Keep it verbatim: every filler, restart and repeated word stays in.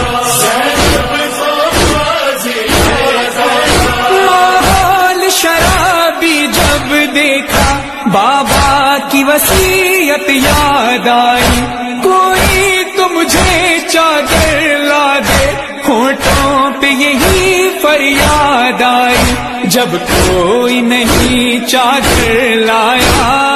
माहौल शराबी जब देखा बाबा की वसीयत याद आई, कोई तो मुझे चादर ला दे, होठों पे यही फरियाद आई। जब कोई नहीं चादर लाया